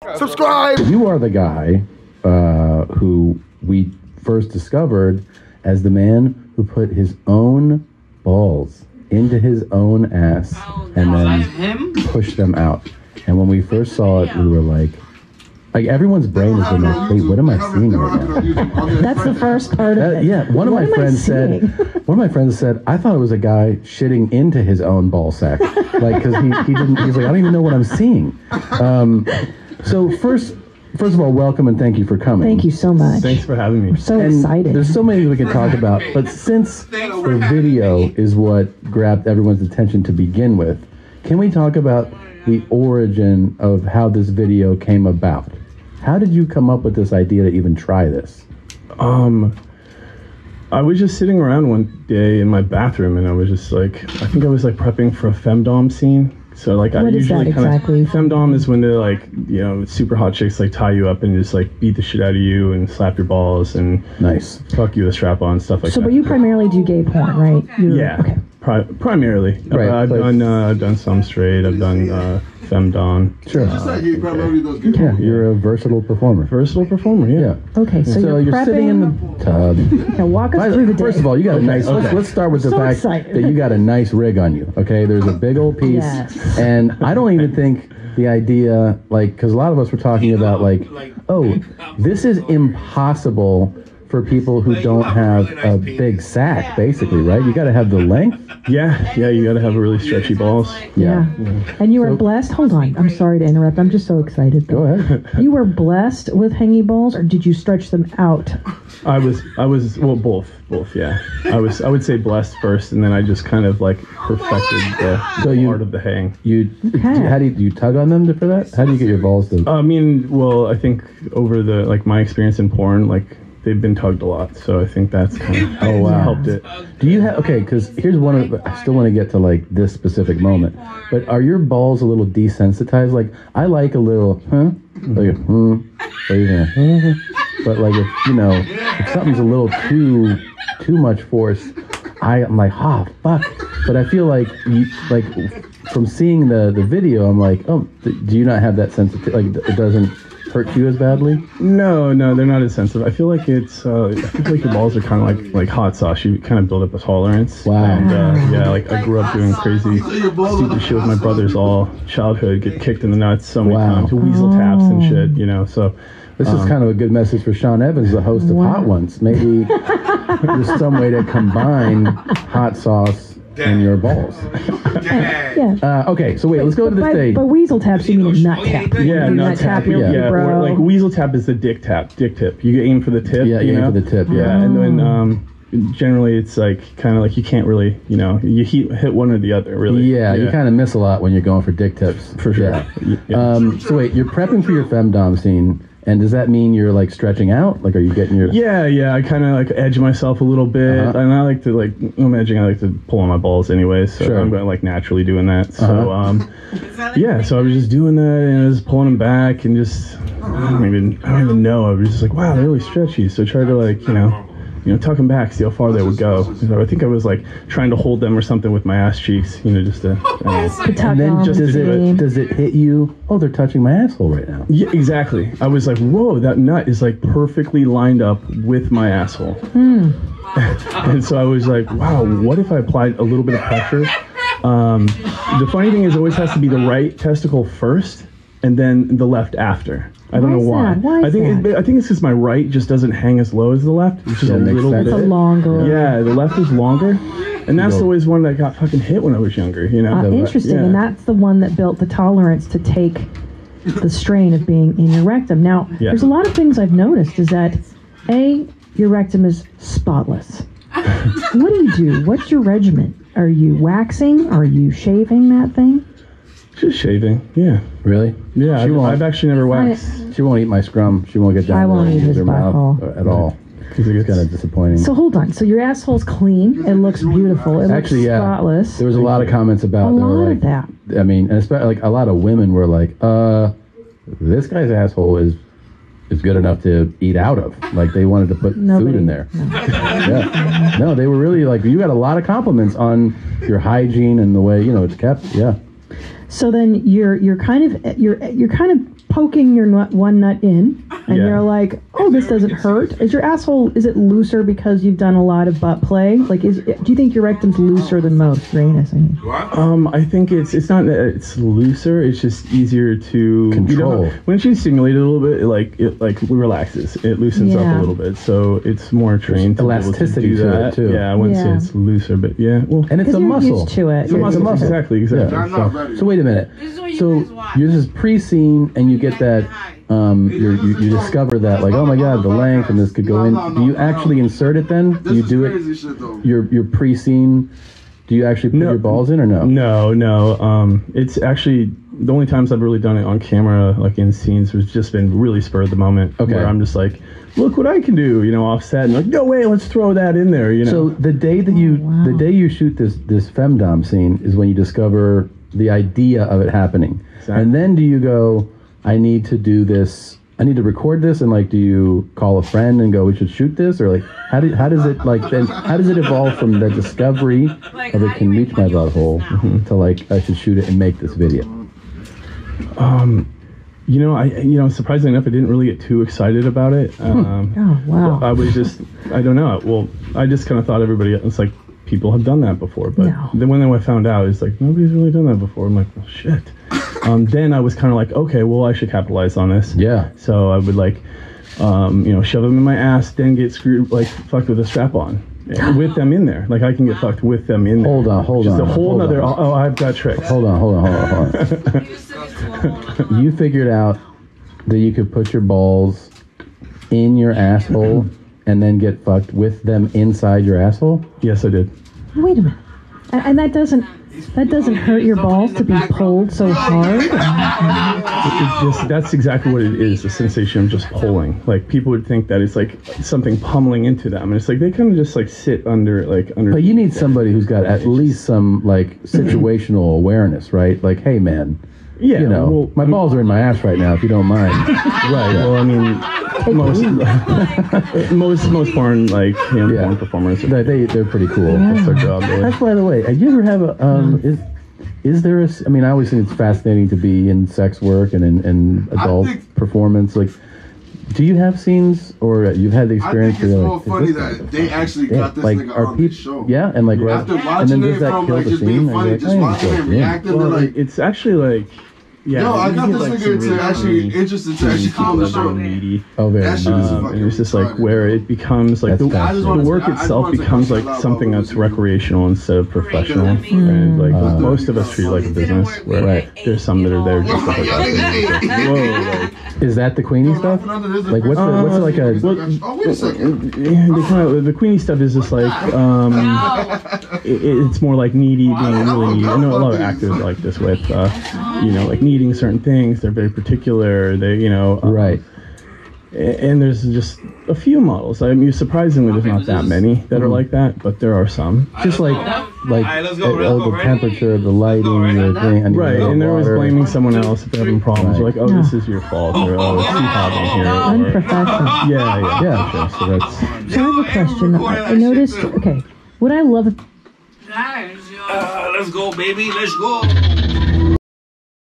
Subscribe! You are the guy who we first discovered as the man who put his own balls into his own ass and then pushed them out. And when we first saw it, we were like everyone's brain has been like, wait, what am I seeing right now? That's the first part of it. Yeah, one of my friends said, I thought it was a guy shitting into his own ball sack. Like, because he didn't, he's like, I don't even know what I'm seeing. So first of all, welcome and thank you for coming. Thank you so much. Thanks for having me. We're so excited. There's so many we can talk about, but since the video is what grabbed everyone's attention to begin with, can we talk about the origin of how this video came about? How did you come up with this idea to even try this? I was just sitting around one day in my bathroom, and I was just like, I think I was like prepping for a femdom scene. So like, what I usually kind of exactly? Femdom is when they're like, you know, super hot chicks like tie you up and just like beat the shit out of you and slap your balls and nice fuck you with a strap on, stuff like that. So, but you primarily do gay porn, right? Yeah. Okay. Primarily. Right, I've done some straight. I've done femdom. Sure. Yeah, you're a versatile performer. Versatile performer, yeah. Okay, so you're prepping, sitting in the tub. Now walk us through the day. First of all, you got a nice. Let's start with the fact that you got a nice rig on you. Okay, there's a big old piece, and I don't even think the idea, like, because a lot of us were talking about like, oh, this is impossible for people who don't have a big sack, basically, right? You got to have the length. Yeah, you got to have really stretchy balls. Yeah. And you were blessed. Hold on, I'm sorry to interrupt. I'm just so excited. Go ahead. You were blessed with hangy balls, or did you stretch them out? I was well, both, yeah. I would say blessed first, and then I just kind of like perfected the art of the hang. How do you tug on them for that? How do you get your balls to? I mean, well, I think over my experience in porn, like, they've been tugged a lot, so I think that's kind of helped it. Do you have, okay, because here's one of, I still want to get to like this specific moment, but are your balls a little desensitized? Like, I like a little, like but like if something's a little too much force, I'm like, fuck. But I feel like from seeing the video, I'm like, oh, do you not have that sensitivity? Like, it doesn't hurt you as badly? No, they're not as sensitive. I feel like I feel like your balls are kind of like hot sauce. You kind of build up a tolerance. Wow. And like I grew up doing crazy, stupid shit with my brothers all childhood, get kicked in the nuts so many times, weasel taps and shit, so. This is kind of a good message for Sean Evans, the host of Hot Ones. Maybe there's some way to combine hot sauce and your balls. Okay, so wait, let's go to the stage. But weasel taps, you mean a nut tap. Yeah, nut tap. Yeah, or like weasel tap is the dick tap, dick tip. You aim for the tip. Yeah, you aim for the tip. Yeah, and then generally it's like kind of like you can't really, you hit one or the other, really. Yeah, you kind of miss a lot when you're going for dick tips. For sure. Yeah. So wait, you're prepping for your femdom scene. And does that mean you're like stretching out? Like, are you getting your... Yeah. I kind of like edge myself a little bit. And I like to I'm edging. I like to pull on my balls anyway. So I'm going like naturally doing that. So, so I was just doing that and I was pulling them back and just, I don't even know. I was just like, wow, they're really stretchy. So I tried to like, tuck them back, see how far they would go. So I think I was like trying to hold them or something with my ass cheeks, just to... and then does it hit you? Oh, they're touching my asshole right now. Yeah, exactly. I was like, whoa, that nut is like perfectly lined up with my asshole. And so I was like, wow, what if I applied a little bit of pressure? The funny thing is it always has to be the right testicle first and then the left after. I don't know why. I think it's because my right just doesn't hang as low as the left. It's just a little bit. It's a longer. Yeah, the left is longer. And that's always one that got fucking hit when I was younger, Interesting. And that's the one that built the tolerance to take the strain of being in your rectum. Now, there's a lot of things I've noticed is that, your rectum is spotless. What do you do? What's your regimen? Are you waxing? Are you shaving that thing? Just shaving, yeah. Really? Yeah, I've actually never waxed. She won't eat my scrum. She won't get down her mouth at all. It's kind of disappointing. So hold on. So your asshole's clean. It looks beautiful. It looks spotless. There was a lot of comments about that. I mean, and especially like a lot of women were like, this guy's asshole is good enough to eat out of. Like they wanted to put food in there. No, they were really like, you got a lot of compliments on your hygiene and the way it's kept. Yeah. So then you're kind of poking your one nut in, and you're like, oh, this doesn't hurt. Is your asshole, is it looser because you've done a lot of butt play? Like, do you think your rectum's looser than most? Your anus, I mean. I think it's not that it's looser. It's just easier to control. When you stimulate it a little bit, it relaxes. It loosens up a little bit, so it's more trained. Elasticity to it too. Yeah, I wouldn't say it's looser, but and it's a muscle. Used to it. It's a muscle. Exactly. Yeah. So wait a minute. So yours is pre-seen, and you get that. You discover that, like, oh my god, the length, and this could go in. Do you actually insert it then? Do you do it? You're pre-seen. Do you actually put your balls in or no? No. It's actually the only times I've really done it on camera, like in scenes, has just been really spur of the moment. Okay. Where I'm just like, look what I can do, offset, and like, no way, let's throw that in there, So the day that the day you shoot this femdom scene is when you discover the idea of it happening. Exactly. And then do you go, I need to do this, I need to record this, and like, do you call a friend and go, we should shoot this, or like, how does it evolve from the discovery of it can reach my butthole to like, I should shoot it and make this video? Surprisingly enough, I didn't really get too excited about it. Oh wow! I was just, I don't know. Well, I just kind of thought it's like people have done that before, but then when I found out, it's like nobody's really done that before. I'm like, well, shit. Then I was kind of like, okay, well, I should capitalize on this. Yeah. So I would like, shove them in my ass, then get fucked with a strap on. With them in there, like I can get fucked with them in there. Hold on. Just a whole nother. Oh, I've got tricks. Hold on. You figured out that you could put your balls in your asshole and then get fucked with them inside your asshole? Yes, I did. Wait a minute. And that doesn't hurt your balls to be pulled so hard? That's exactly what it is, the sensation of just pulling. Like, people would think that it's like something pummeling into them, and it's like they kind of just like sit under. But you need somebody who's got at least some like situational awareness, right? Like, hey man, my balls are in my ass right now, if you don't mind. Right. Well, I mean, most porn porn performers, they're pretty cool. Yeah. That's their job. Really. That's, by the way, did you ever have a is there a? I mean, I always think it's fascinating to be in sex work and in adult performance. Like, do you have scenes, or you've had the experience? I think it's more funny that they actually got this nigga on the show. Yeah, and like after watching it from like just being funny, just watching him reacting, well, like it's actually like. Yeah, yo, I got this nigga to actually interested to actually come on the show. Oh, very that shit is fucking and it's just like where it becomes like the work itself becomes like something that's recreational instead of professional. And like most of us treat it like a business. Where there's some that are there just to hook up. Whoa, is that the Queenie stuff? Like what's like a? Oh, wait a second. The Queenie stuff is just like it's more like needy, being really needy. I know a lot of actors like this with like needing certain things. They're very particular. They right. And there's just a few models. I mean, surprisingly, there's not that many that are like that, but there are some. Just like the temperature, the lighting, the thing. Right, and they're always blaming someone else if they're having problems. Right. Like, oh, this is your fault, or oh, it's too hot in here. Unprofessional. Yeah. Sure. So that's. So I have a question. I noticed. Okay, what I love. Let's go, baby. Let's go.